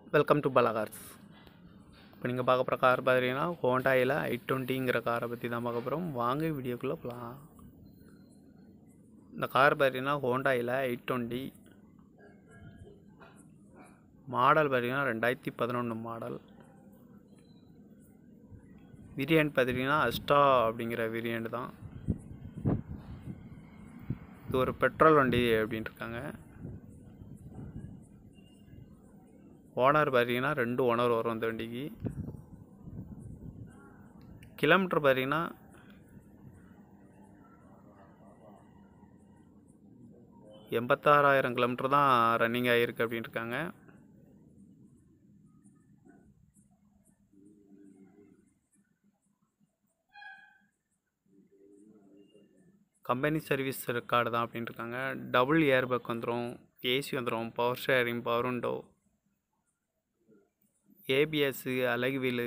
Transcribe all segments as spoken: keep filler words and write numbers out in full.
Welcome to Bala cars. இப்போ நீங்கள் பார்க்க போகிற கார் பார்த்தீங்கன்னா ஹோண்டாயில் ஐ டுவெண்ட்டிங்கிற காரை பற்றி தான் பார்க்க போகிறோம். வாங்க வீடியோக்குள்ளே போகலாம். இந்த கார் பார்த்தீங்கன்னா ஹோண்டாயில் ஐ டுவெண்ட்டி மாடல் பார்த்தீங்கன்னா ரெண்டாயிரத்தி பதினொன்று மாடல். வேரியண்ட் பார்த்தீங்கன்னா அஸ்டா அப்படிங்கிற வேரியண்ட் தான். இது ஒரு பெட்ரோல் வண்டி அப்படின்ட்டு இருக்காங்க. ஓனர் பார்த்தீங்கன்னா ரெண்டு ஓனர் வரும் இந்த வண்டிக்கு. கிலோமீட்டர் பார்த்தீங்கன்னா எண்பத்தாறாயிரம் கிலோமீட்டர் தான் ரன்னிங் ஆகிருக்கு அப்படின்னு இருக்காங்க. கம்பெனி சர்வீஸ் ரெக்கார்டு தான் அப்படின்னு இருக்காங்க. டபுள் ஏர் பேக் வந்துடும், ஏசி வந்துடும், power steering, power window, ABS, alloy wheel,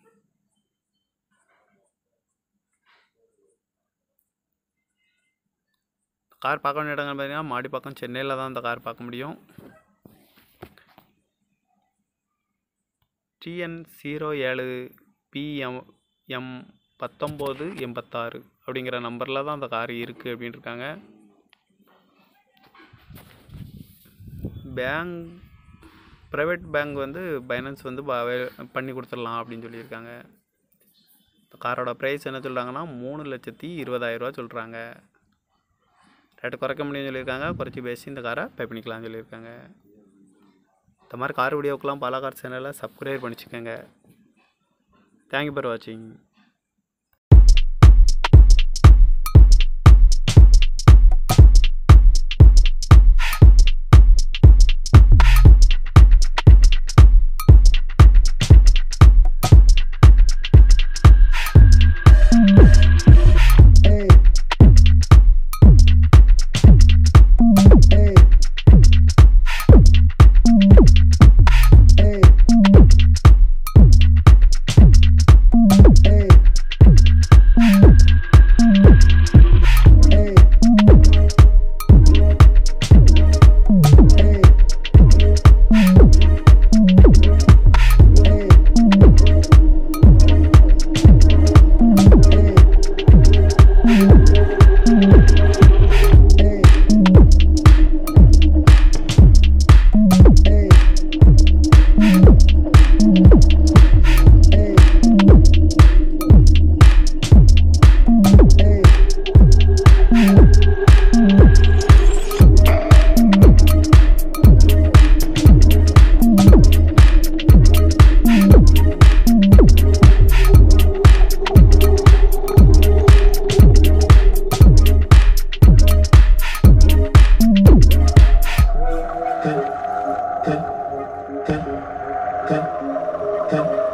car பார்க்க வேண்டிய இடங்கள் பார்த்தீங்கன்னா மாடி பக்கம் சென்னையில் தான் இந்த கார் பார்க்க முடியும். டிஎன் ஜீரோ ஏழு பிஎம் எம் பத்தொம்போது எண்பத்தாறு அப்படிங்கிற நம்பரில் தான் அந்த கார் இருக்குது அப்படின்னு இருக்காங்க. பேங்க் ப்ரைவேட் பேங்க் வந்து பைனான்ஸ் வந்து பண்ணி கொடுத்துடலாம் அப்படின்னு சொல்லியிருக்காங்க. இந்த காரோட ப்ரைஸ் என்ன சொல்கிறாங்கன்னா மூணு லட்சத்தி இருபதாயிரரூவா சொல்கிறாங்க. ரேட்டு குறைக்க முடியும்னு சொல்லியிருக்காங்க. குறைச்சி பேசி இந்த காரை பே பண்ணிக்கலாம்னு சொல்லியிருக்காங்க. இந்த மாதிரி கார் வீடியோக்கெலாம் Bala cars சேனலை சப்ஸ்கிரைப் பண்ணிச்சுக்கோங்க. தேங்க்யூ ஃபார் வாட்சிங். Ten, ten, ten.